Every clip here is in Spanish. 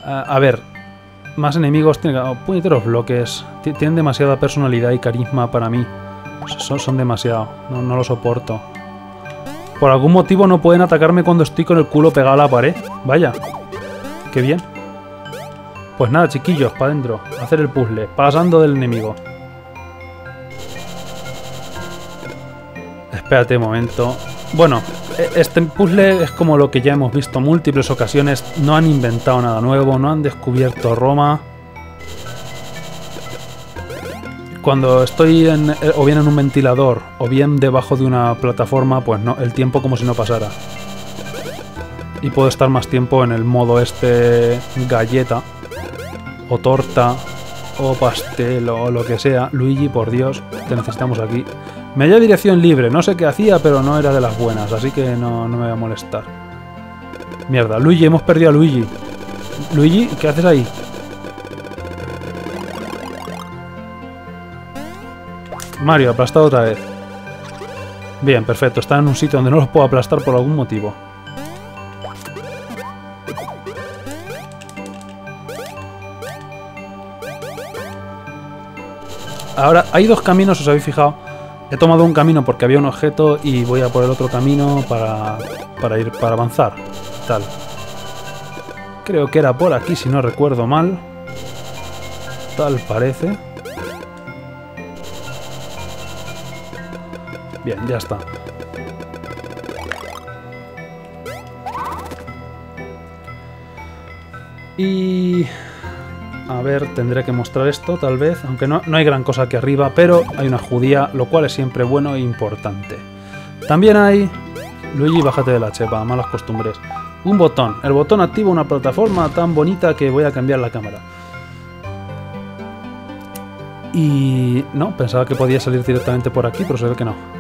A ver, más enemigos, puñeteros bloques. Tienen demasiada personalidad y carisma para mí. Son demasiado, no lo soporto. Por algún motivo no pueden atacarme cuando estoy con el culo pegado a la pared. Vaya, qué bien. Pues nada, chiquillos, para adentro. Hacer el puzzle, pasando del enemigo. Espérate un momento. Bueno, este puzzle es como lo que ya hemos visto en múltiples ocasiones. No han inventado nada nuevo, no han descubierto Roma. Cuando estoy o bien en un ventilador o bien debajo de una plataforma, pues no, el tiempo como si no pasara. Y puedo estar más tiempo en el modo este galleta, o torta, o pastel, o lo que sea. Luigi, por Dios, te necesitamos aquí. Me hallé dirección libre, no sé qué hacía, pero no era de las buenas, así que no me voy a molestar. Mierda, Luigi, hemos perdido a Luigi. Luigi, ¿qué haces ahí? Mario, aplastado otra vez. Bien, perfecto. Está en un sitio donde no los puedo aplastar por algún motivo. Ahora, hay dos caminos, os habéis fijado. He tomado un camino porque había un objeto y voy a por el otro camino para avanzar. Tal. Creo que era por aquí, si no recuerdo mal. Tal parece. Bien, ya está. Y... a ver, tendré que mostrar esto, tal vez. Aunque no hay gran cosa aquí arriba, pero hay una judía, lo cual es siempre bueno e importante. También hay... Luigi, bájate de la chepa, malas costumbres. Un botón. El botón activa una plataforma tan bonita que voy a cambiar la cámara. Y... no, pensaba que podía salir directamente por aquí, pero se ve que no.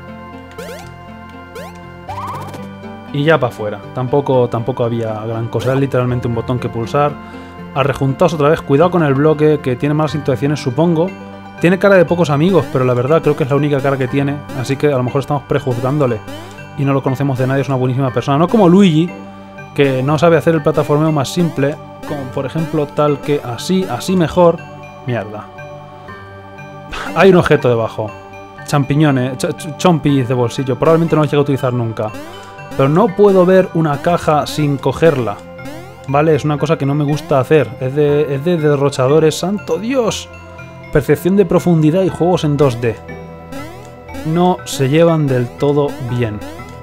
Y ya para afuera. Tampoco había gran cosa. Es literalmente un botón que pulsar. Arrejuntaos otra vez. Cuidado con el bloque, que tiene malas intenciones, supongo. Tiene cara de pocos amigos, pero la verdad creo que es la única cara que tiene. Así que a lo mejor estamos prejuzgándole. Y no lo conocemos de nadie, es una buenísima persona. No como Luigi, que no sabe hacer el plataformeo más simple. Como por ejemplo tal que así mejor. Mierda. Hay un objeto debajo. Champiñones, chompis de bolsillo. Probablemente no los llegue a utilizar nunca. Pero no puedo ver una caja sin cogerla. ¿Vale? Es una cosa que no me gusta hacer. Es de derrochadores. ¡Santo Dios! Percepción de profundidad y juegos en 2D. No se llevan del todo bien.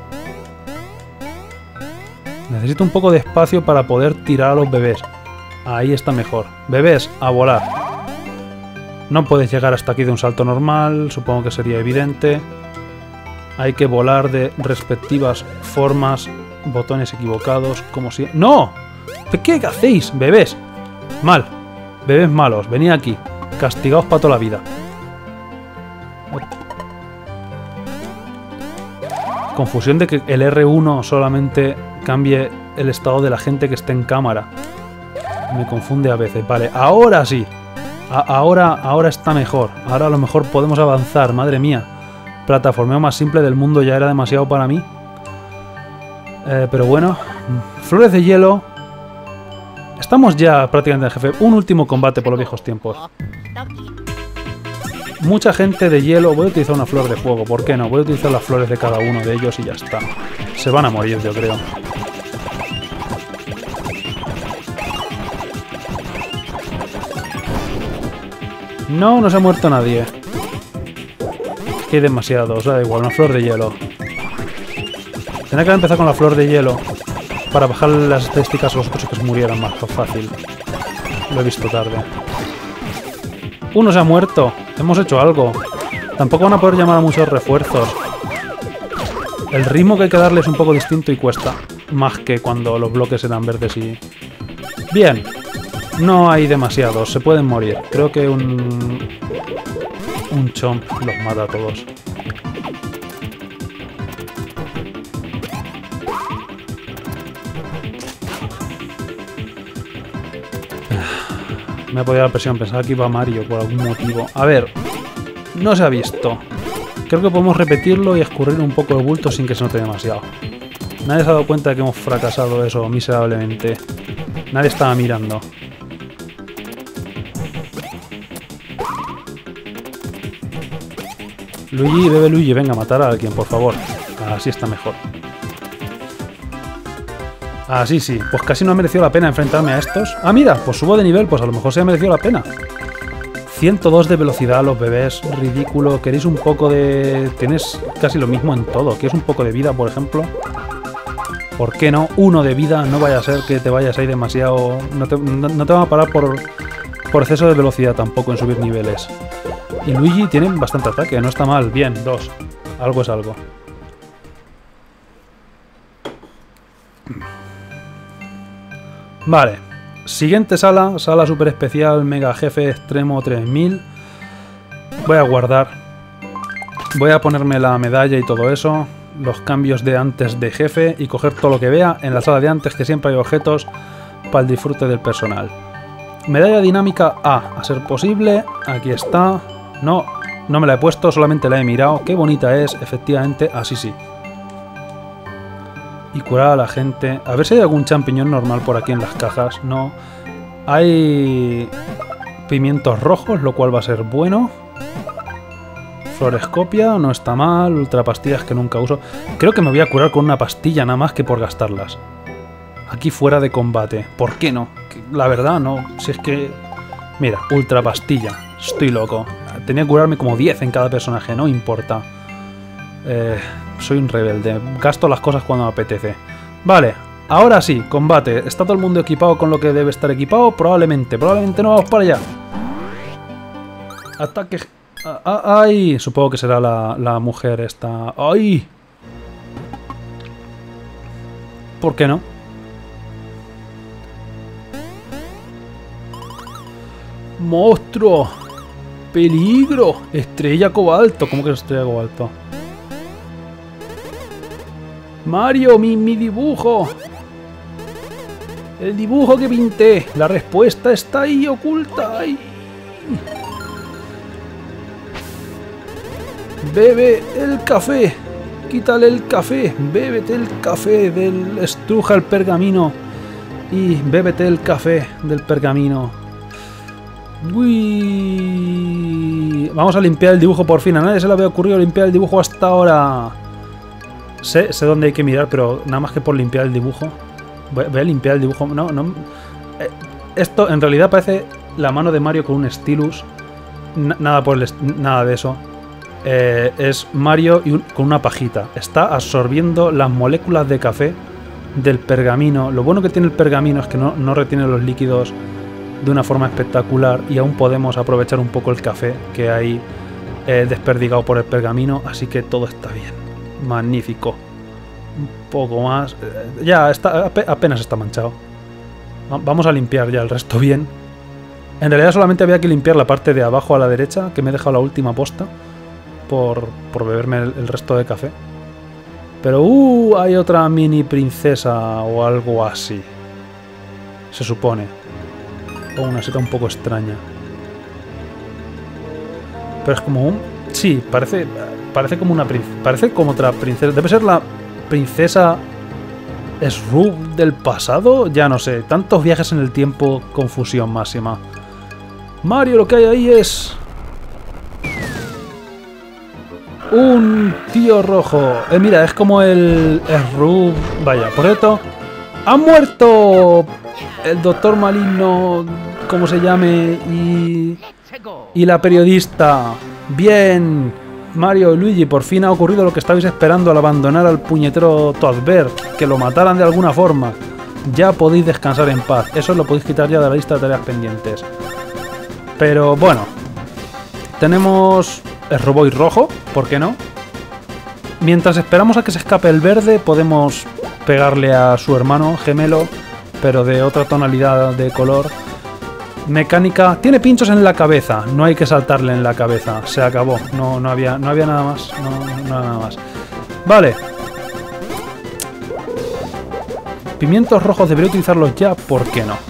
Necesito un poco de espacio para poder tirar a los bebés. Ahí está mejor. Bebés, a volar. No puedes llegar hasta aquí de un salto normal. Supongo que sería evidente. Hay que volar de respectivas formas. Botones equivocados, como si... ¡No! ¿Qué hacéis, bebés? Mal. Bebés malos. Venid aquí. Castigaos para toda la vida. Confusión de que el R1 solamente cambie el estado de la gente que esté en cámara. Me confunde a veces. Vale, ahora sí. Ahora está mejor. Ahora a lo mejor podemos avanzar. Madre mía. Plataformeo más simple del mundo ya era demasiado para mí. Pero bueno. Flores de hielo. Estamos ya prácticamente en el jefe. Un último combate por los viejos tiempos. Mucha gente de hielo. Voy a utilizar una flor de fuego. ¿Por qué no? Voy a utilizar las flores de cada uno de ellos y ya está. Se van a morir, yo creo. No se ha muerto nadie. Que hay demasiados, da igual, una flor de hielo. Tenía que empezar con la flor de hielo para bajar las estadísticas a los otros y que se murieran más fácil. Lo he visto tarde. Uno se ha muerto. Hemos hecho algo. Tampoco van a poder llamar a muchos refuerzos. El ritmo que hay que darle es un poco distinto y cuesta más que cuando los bloques eran verdes y... Bien. No hay demasiados. Se pueden morir. Creo que un chomp los mata a todos. Me ha podido dar presión. Pensaba que iba Mario por algún motivo. A ver. No se ha visto. Creo que podemos repetirlo y escurrir un poco el bulto sin que se note demasiado. Nadie se ha dado cuenta de que hemos fracasado eso miserablemente. Nadie estaba mirando. Luigi, bebe Luigi, venga, matar a alguien, por favor. Así está mejor. Así sí, pues casi no ha merecido la pena enfrentarme a estos. Ah, mira, pues subo de nivel, pues a lo mejor se ha merecido la pena. 102 de velocidad, los bebés, ridículo. ¿Queréis un poco de...? Tienes casi lo mismo en todo. ¿Quieres un poco de vida, por ejemplo? ¿Por qué no? 1 de vida, no vaya a ser que te vayas ahí demasiado... No te van a parar por exceso de velocidad tampoco en subir niveles. Y Luigi tiene bastante ataque, no está mal. Bien, 2. Algo es algo. Vale. Siguiente sala. Sala super especial, mega jefe extremo 3000. Voy a guardar. Voy a ponerme la medalla y todo eso. Los cambios de antes de jefe. Y coger todo lo que vea en la sala de antes, que siempre hay objetos para el disfrute del personal. Medalla dinámica A ser posible. Aquí está. No me la he puesto, solamente la he mirado. Qué bonita es, efectivamente, así sí. Y curar a la gente. A ver si hay algún champiñón normal por aquí en las cajas. No. Hay pimientos rojos, lo cual va a ser bueno. Florescopia, no está mal. Ultra pastillas que nunca uso. Creo que me voy a curar con una pastilla nada más que por gastarlas. Aquí fuera de combate. ¿Por qué no? La verdad, no. Si es que... Mira, ultra pastilla. Estoy loco. Tenía que curarme como 10 en cada personaje, no importa. Soy un rebelde. Gasto las cosas cuando me apetece. Vale, ahora sí, combate. ¿Está todo el mundo equipado con lo que debe estar equipado? Probablemente. Probablemente no, vamos para allá. Ataque... ¡Ay! Supongo que será la mujer esta. ¡Ay! ¿Por qué no? ¡Monstruo! ¡Peligro! Estrella cobalto. ¿Cómo que es estrella cobalto? Mario, mi dibujo. El dibujo que pinté. La respuesta está ahí oculta. ¡Ay! Bebe el café. Quítale el café. Bébete el café estruja el pergamino. Y bébete el café del pergamino. Uy. Vamos a limpiar el dibujo por fin. A nadie se le había ocurrido limpiar el dibujo hasta ahora. Sé dónde hay que mirar, pero nada más que por limpiar el dibujo. Voy a limpiar el dibujo. No. Esto en realidad parece la mano de Mario con un stylus. Nada de eso. Es Mario con una pajita. Está absorbiendo las moléculas de café del pergamino. Lo bueno que tiene el pergamino es que no retiene los líquidos de una forma espectacular y aún podemos aprovechar un poco el café que hay desperdigado por el pergamino, así que todo está bien. Magnífico. Un poco más. Ya está, apenas está manchado. Vamos a limpiar ya el resto bien. En realidad solamente había que limpiar la parte de abajo a la derecha, que me he dejado la última posta por beberme el resto de café. Pero hay otra mini princesa o algo así. Se supone. O una seta un poco extraña. Pero es como un... Sí, parece como una princesa. Parece como otra princesa. Debe ser la princesa Shrub del pasado. Ya no sé. Tantos viajes en el tiempo. Confusión máxima. Mario, lo que hay ahí es... un tío rojo. Mira, es como el Shrub. Vaya, por esto... ¡Ha muerto! El doctor maligno, como se llame, y la periodista. Bien, Mario y Luigi, por fin ha ocurrido lo que estabais esperando al abandonar al puñetero Toadver, que lo mataran de alguna forma. Ya podéis descansar en paz. Eso lo podéis quitar ya de la lista de tareas pendientes. Pero bueno, tenemos el Roboid rojo, ¿por qué no? Mientras esperamos a que se escape el verde, podemos pegarle a su hermano gemelo, pero de otra tonalidad de color. Mecánica. Tiene pinchos en la cabeza. No hay que saltarle en la cabeza. Se acabó. No había nada más. No nada más. Vale. Pimientos rojos debería utilizarlos ya. ¿Por qué no?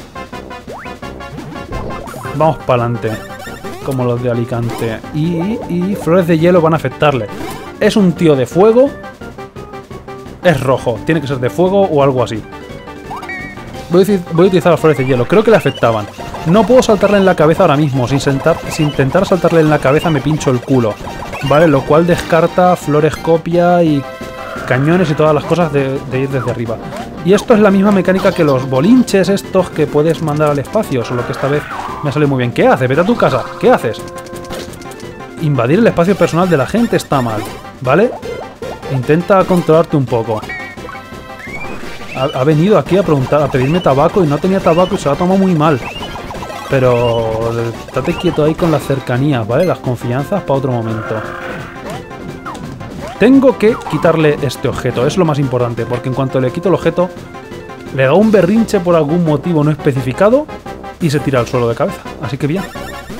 Vamos para adelante. Como los de Alicante. Y flores de hielo van a afectarle. Es un tío de fuego. Es rojo. Tiene que ser de fuego o algo así. Voy a utilizar las flores de hielo. Creo que le afectaban. No puedo saltarle en la cabeza ahora mismo. Si intentar saltarle en la cabeza me pincho el culo. Vale, lo cual descarta flores copia y cañones y todas las cosas de ir desde arriba. Y esto es la misma mecánica que los bolinches estos que puedes mandar al espacio. Solo que esta vez me sale muy bien. ¿Qué haces? Vete a tu casa. ¿Qué haces? Invadir el espacio personal de la gente está mal. ¿Vale? Intenta controlarte un poco. Ha venido aquí a preguntar, a pedirme tabaco y no tenía tabaco y se lo ha tomado muy mal. Pero estate quieto ahí con las cercanías, ¿vale? Las confianzas para otro momento. Tengo que quitarle este objeto, es lo más importante, porque en cuanto le quito el objeto, le da un berrinche por algún motivo no especificado y se tira al suelo de cabeza. Así que bien.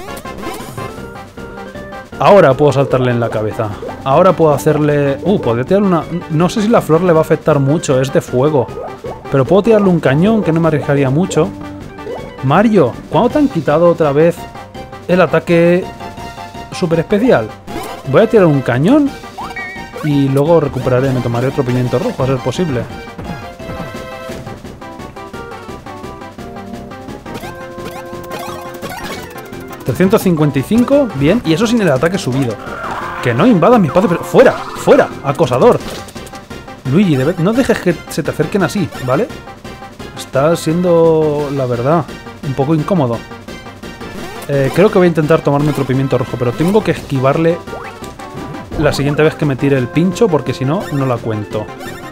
Ahora puedo saltarle en la cabeza. Ahora puedo hacerle... podría tirarle una... No sé si la flor le va a afectar mucho, es de fuego. Pero puedo tirarle un cañón, que no me arriesgaría mucho. Mario, ¿cuándo te han quitado otra vez el ataque super especial? Voy a tirar un cañón y luego recuperaré, me tomaré otro pimiento rojo, a ser posible. $355, bien, y eso sin el ataque subido. Que no invadas mi espacio, pero... ¡Fuera! ¡Fuera! ¡Acosador! Luigi, no dejes que se te acerquen así, ¿vale? Está siendo, la verdad, un poco incómodo. Creo que voy a intentar tomarme otro pimiento rojo, pero tengo que esquivarle la siguiente vez que me tire el pincho, porque si no, no la cuento.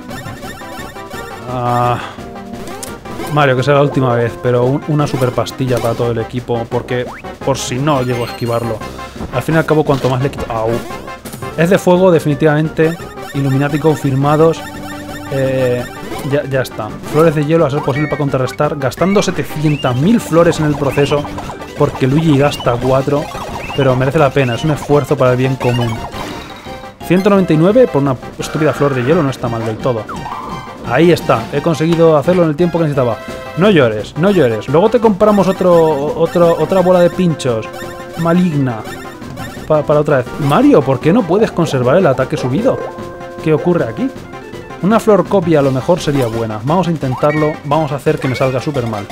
Mario, que sea la última vez, pero una super pastilla para todo el equipo, porque por si no llego a esquivarlo. Al fin y al cabo, cuanto más le quito... ¡Au! Es de fuego, definitivamente. Illuminati confirmados. Ya está. Flores de hielo a ser posible para contrarrestar. Gastando 700.000 flores en el proceso, porque Luigi gasta 4. Pero merece la pena, es un esfuerzo para el bien común. 199 por una estúpida flor de hielo no está mal del todo. Ahí está, he conseguido hacerlo en el tiempo que necesitaba. No llores, no llores. Luego te compramos otra bola de pinchos maligna para otra vez. Mario, ¿por qué no puedes conservar el ataque subido? ¿Qué ocurre aquí? Una flor copia a lo mejor sería buena. Vamos a intentarlo, vamos a hacer que me salga súper mal.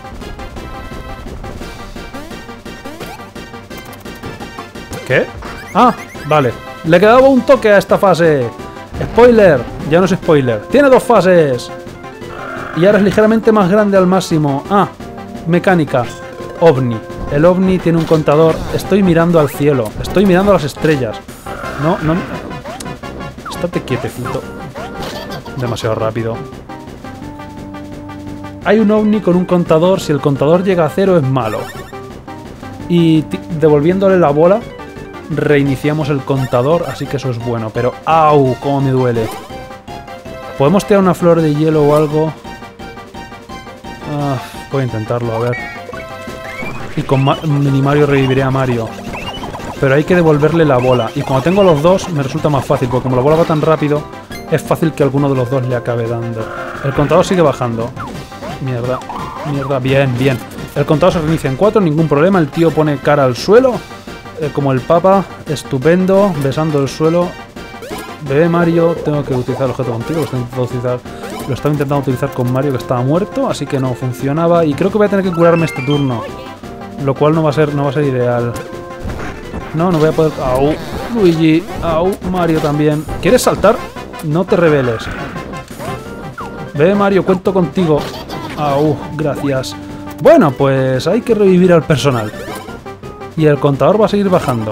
¿Qué? Ah, vale. Le quedaba un toque a esta fase. Spoiler, ya no es spoiler. Tiene 2 fases. Y ahora es ligeramente más grande al máximo. Ah, mecánica. OVNI. El OVNI tiene un contador. Estoy mirando al cielo. Estoy mirando a las estrellas. No. Estate quietecito. Demasiado rápido. Hay un OVNI con un contador. Si el contador llega a 0 es malo. Y devolviéndole la bola, reiniciamos el contador, así que eso es bueno. Pero ¡au! ¡Cómo me duele! ¿Podemos tirar una flor de hielo o algo? Voy a intentarlo, a ver. Y con Mini Mario reviviré a Mario. Pero hay que devolverle la bola. Y cuando tengo los dos me resulta más fácil, porque como la bola va tan rápido, es fácil que alguno de los dos le acabe dando. El contador sigue bajando. Mierda, mierda, bien, bien. El contador se reinicia en 4, ningún problema. El tío pone cara al suelo. Como el Papa, estupendo, besando el suelo. Bebé Mario, tengo que utilizar el objeto contigo, lo estaba intentando utilizar con Mario, que estaba muerto, así que no funcionaba. Y creo que voy a tener que curarme este turno, lo cual no va a ser ideal. No voy a poder... ¡Au! Luigi, ¡au! Mario también. ¿Quieres saltar? No te rebeles. Bebé Mario, cuento contigo. ¡Au! Gracias. Bueno, pues hay que revivir al personal. Y el contador va a seguir bajando.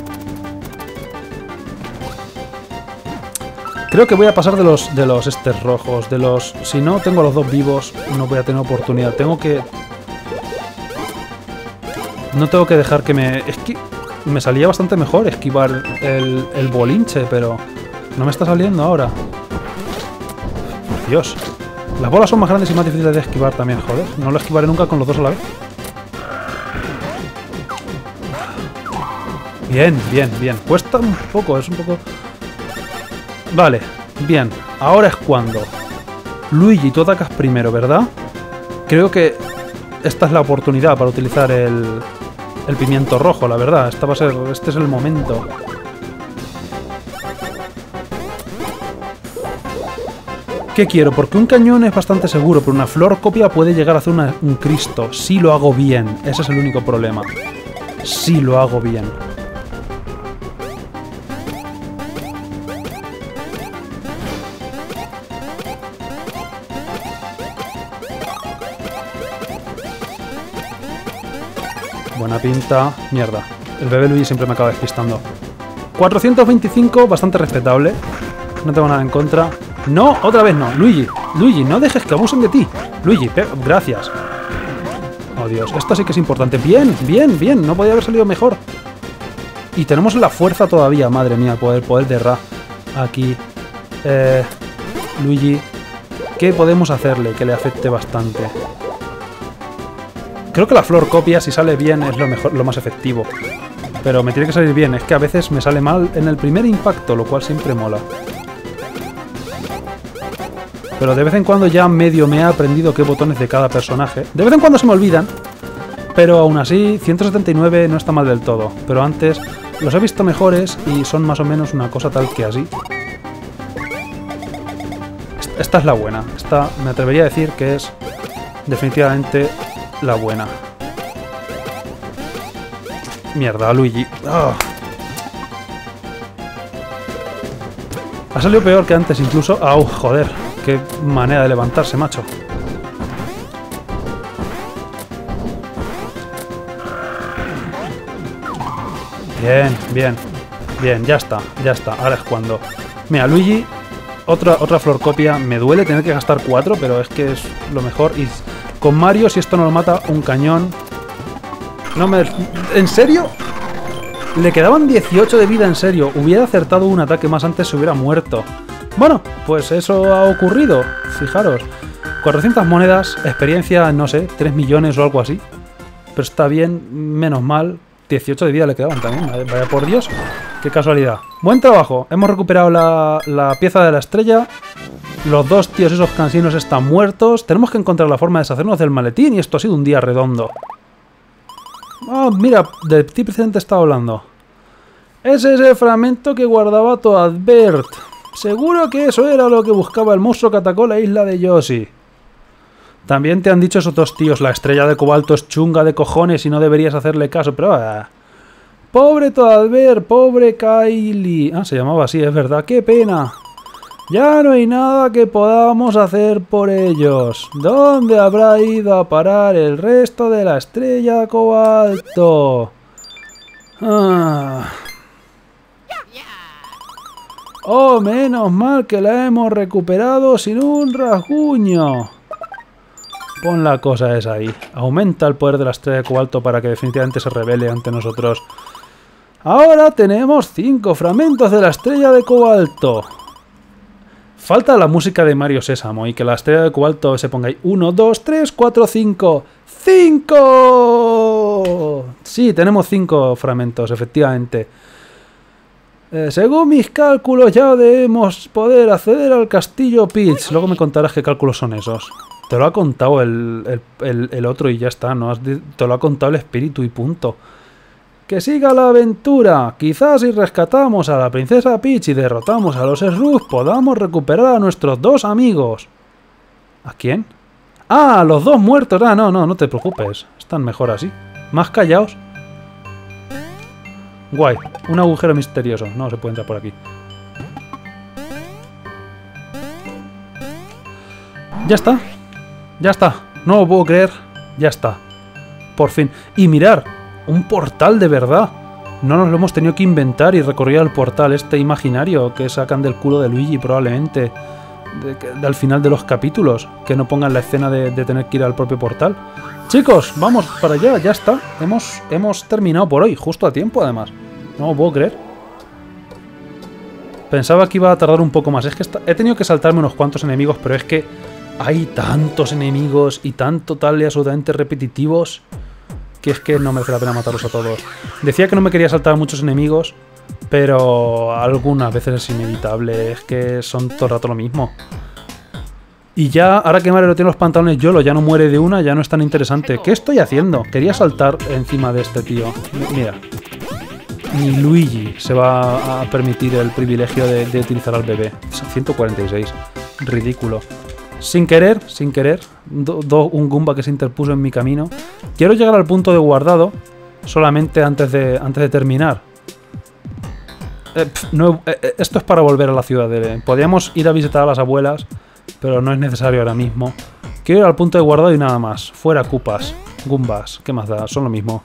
Creo que voy a pasar de los estes rojos. Si no tengo a los dos vivos, no voy a tener oportunidad. No tengo que dejar que me... Es que me salía bastante mejor esquivar el bolinche, pero no me está saliendo ahora. Por Dios. Las bolas son más grandes y más difíciles de esquivar también, joder. No lo esquivaré nunca con los dos a la vez. Bien, bien, bien. Cuesta un poco, es un poco... Vale, bien. Ahora es cuando. Luigi, tú atacas primero, ¿verdad? Creo que esta es la oportunidad para utilizar el pimiento rojo, la verdad. Este es el momento. ¿Qué quiero? Porque un cañón es bastante seguro, pero una flor copia puede llegar a hacer un Cristo. Si lo hago bien. Ese es el único problema. Si lo hago bien. Buena pinta. Mierda. El bebé Luigi siempre me acaba despistando. 425, bastante respetable. No tengo nada en contra. No, otra vez no. Luigi, Luigi, no dejes que abusen de ti. Luigi, gracias. Oh, Dios. Esto sí que es importante. Bien, bien, bien. No podía haber salido mejor. Y tenemos la fuerza todavía. Madre mía, el poder de Ra. Aquí. Luigi. ¿Qué podemos hacerle que le afecte bastante? Creo que la flor copia, si sale bien, es lo mejor, lo más efectivo. Pero me tiene que salir bien. Es que a veces me sale mal en el primer impacto, lo cual siempre mola. Pero de vez en cuando ya medio me he aprendido qué botones de cada personaje. De vez en cuando se me olvidan. Pero aún así, 179 no está mal del todo. Pero antes los he visto mejores y son más o menos una cosa tal que así. Esta es la buena. Esta me atrevería a decir que es definitivamente la buena. Mierda, Luigi. Oh. Ha salido peor que antes incluso. ¡Au! Joder. Qué manera de levantarse, macho. Bien, bien. Bien, ya está, ya está. Ahora es cuando... Mira, Luigi, otra flor copia. Me duele tener que gastar 4, pero es que es lo mejor. Y con Mario, si esto no lo mata, un cañón... No me... ¿En serio? Le quedaban 18 de vida, en serio. Hubiera acertado un ataque más antes, se hubiera muerto. Bueno, pues eso ha ocurrido. Fijaros. 400 monedas, experiencia, no sé, 3 millones o algo así. Pero está bien, menos mal. 18 de vida le quedaban también. Vaya por Dios. Qué casualidad. Buen trabajo. Hemos recuperado la pieza de la estrella. Los dos tíos esos cansinos están muertos. Tenemos que encontrar la forma de deshacernos del maletín. Y esto ha sido un día redondo. Oh, mira, de ti precisamente estaba hablando. Ese es el fragmento que guardaba Toadvert. Seguro que eso era lo que buscaba el monstruo que atacó la isla de Yoshi. También te han dicho esos dos tíos, la estrella de cobalto es chunga de cojones y no deberías hacerle caso, pero... Pobre Toadvert, pobre Kylie. Ah, se llamaba así, es verdad, qué pena. Ya no hay nada que podamos hacer por ellos. ¿Dónde habrá ido a parar el resto de la estrella de cobalto? Oh, menos mal que la hemos recuperado sin un rasguño. Pon la cosa esa ahí. Aumenta el poder de la estrella de cobalto para que definitivamente se revele ante nosotros. Ahora tenemos 5 fragmentos de la estrella de cobalto. Falta la música de Mario Sésamo y que la estrella de cobalto se ponga ahí. 1, 2, 3, 4, 5. ¡5! Sí, tenemos 5 fragmentos, efectivamente. Según mis cálculos ya debemos poder acceder al castillo Peach. Luego me contarás qué cálculos son esos. Te lo ha contado el otro y ya está. ¿No? Te lo ha contado el espíritu y punto. ¡Que siga la aventura! Quizás si rescatamos a la princesa Peach y derrotamos a los Shrubs podamos recuperar a nuestros 2 amigos. ¿A quién? ¡Ah! Los 2 muertos. Ah, no te preocupes. Están mejor así. Más callaos. Guay. Un agujero misterioso. No se puede entrar por aquí. Ya está. Ya está. No lo puedo creer. Ya está. Por fin. Y mirar. Un portal de verdad. No nos lo hemos tenido que inventar y recorrer el portal este imaginario que sacan del culo de Luigi probablemente. Al final de los capítulos. Que no pongan la escena de tener que ir al propio portal. Chicos, vamos para allá. Ya está. Hemos terminado por hoy. Justo a tiempo además. No lo puedo creer. Pensaba que iba a tardar un poco más. Es que he tenido que saltarme unos cuantos enemigos, pero es que hay tantos enemigos y tanto tal y absolutamente repetitivos que es que no merece la pena matarlos a todos. Decía que no me quería saltar a muchos enemigos, pero algunas veces es inevitable. Es que son todo el rato lo mismo. Y ya, ahora que Mario tiene los pantalones YOLO, ya no muere de una, ya no es tan interesante. ¿Qué estoy haciendo? Quería saltar encima de este tío. Mira. Ni Luigi se va a permitir el privilegio de utilizar al bebé. 146. ridículo. Sin querer, un Goomba que se interpuso en mi camino. Quiero llegar al punto de guardado solamente antes de terminar. Esto es para volver a la ciudad. Podríamos ir a visitar a las abuelas, pero no es necesario ahora mismo. Quiero ir al punto de guardado y nada más. Fuera Koopas, Goombas, ¿qué más da? Son lo mismo.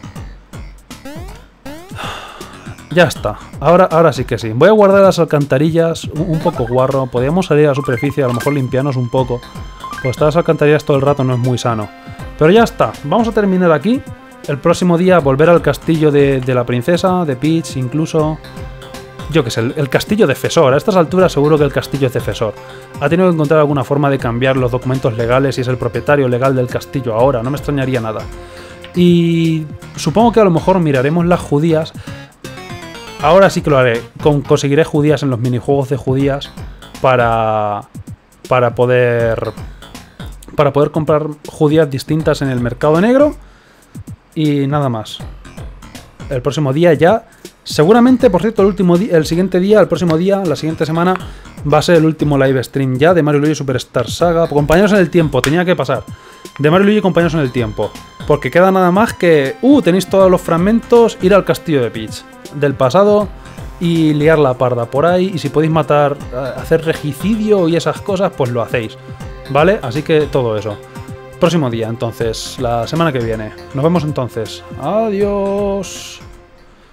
Ya está, ahora sí que sí. Voy a guardar las alcantarillas, un poco guarro. Podríamos salir a la superficie, a lo mejor limpiarnos un poco. Pues estar las alcantarillas todo el rato no es muy sano. Pero ya está, vamos a terminar aquí. El próximo día volver al castillo de la princesa, de Peach incluso. Yo qué sé, el castillo de Fesor. A estas alturas seguro que el castillo es de Fesor. Ha tenido que encontrar alguna forma de cambiar los documentos legales y es el propietario legal del castillo ahora. No me extrañaría nada. Y supongo que a lo mejor miraremos las judías. Ahora sí que lo haré. Conseguiré judías en los minijuegos de judías para poder comprar judías distintas en el mercado negro. Y nada más. El próximo día ya... Seguramente, por cierto, el siguiente día, el próximo día, la siguiente semana, va a ser el último live stream ya de Mario y Luigi Superstar Saga. Compañeros en el tiempo, tenía que pasar. De Mario y Luigi compañeros en el tiempo. Porque queda nada más que... tenéis todos los fragmentos, ir al castillo de Peach del pasado y liar la parda por ahí. Y si podéis matar, hacer regicidio y esas cosas, pues lo hacéis. ¿Vale? Así que todo eso. Próximo día, entonces, la semana que viene. Nos vemos entonces. Adiós.